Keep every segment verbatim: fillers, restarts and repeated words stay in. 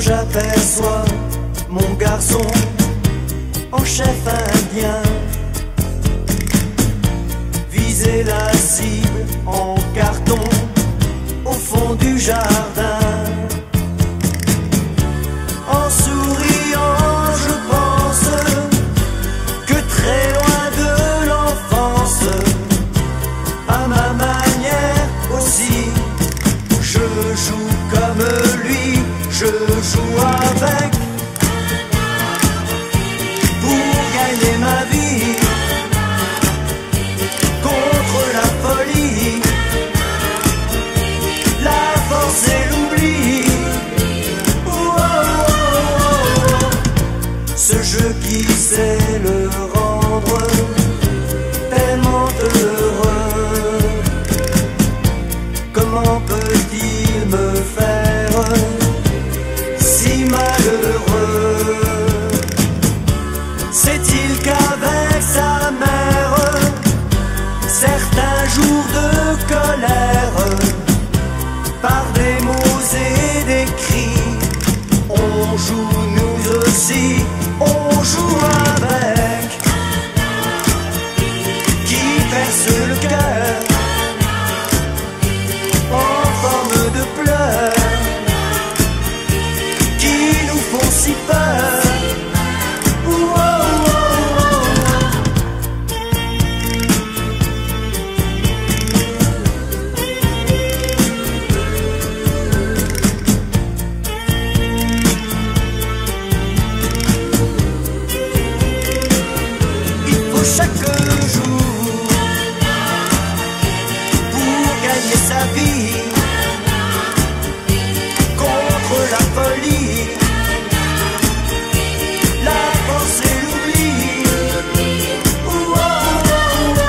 j'aperçois mon garçon en chef indien viser la cible en carton au fond du jardin. En souriant, je pense que très loin de l'enfance, à ma manière aussi, je joue comme lui, je joue avec pour gagner ma vie contre la folie, la force et l'oubli. Oh, oh, oh, oh. Ce jeu qui sait le rendre tellement heureux, comment peut-il me faire si malheureux? Sait-il qu'avec sa mère, certains jours de colère, par des mots et des cris, on joue nous aussi, on joue avec, qui perce le cœur en forme de pleurs, qui nous font si peur. Chaque jour pour gagner sa vie contre la folie, la force et l'oubli. Oh, oh, oh,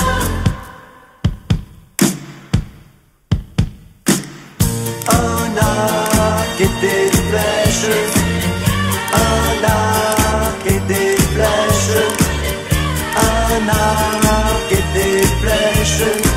oh. Un arc et des flèches, un arc et des flèches, un arc et des flèches.